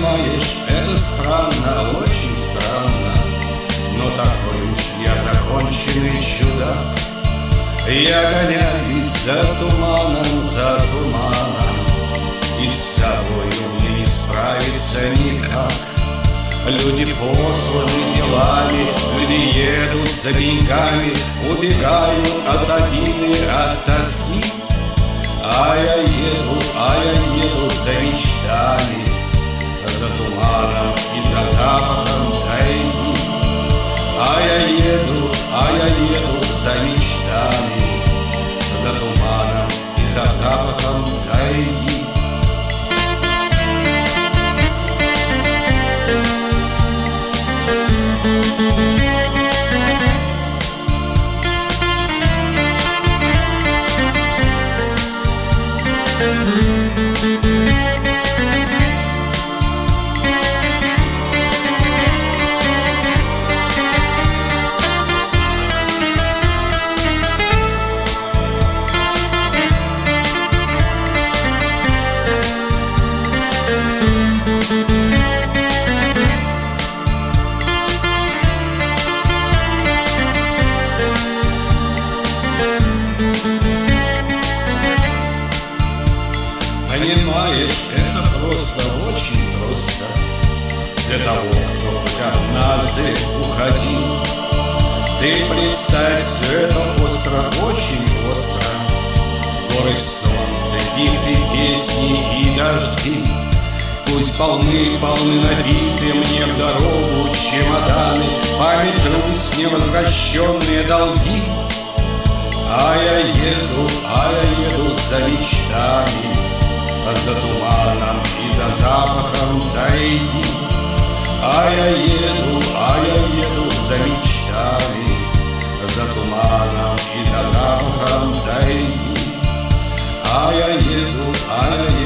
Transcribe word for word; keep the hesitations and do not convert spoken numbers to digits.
Понимаешь, это странно, очень странно, но такой уж я законченный чудак. Я гоняюсь за туманом, за туманом, и с собою мне не справиться никак. Люди посланы делами, люди едут за деньгами, убегают от обиды, от тоски. А я еду, а я еду за мечтами, за туманом и за запахом тайги. А я еду, а я еду за мечтами, за туманом и за запахом тайги. Понимаешь, это просто, очень просто для того, кто хоть однажды уходил. Ты представь, все это остро, очень остро. Горы, солнце, дикты, песни и дожди. Пусть полны, полны набиты мне в дорогу чемоданы, память, грусть, невозвращенные долги. А я еду, а я еду за мечтами, за туманом и за запахом тайги. А я еду, а я еду за мечтами, за туманом и за запахом тайги. А я еду, а я еду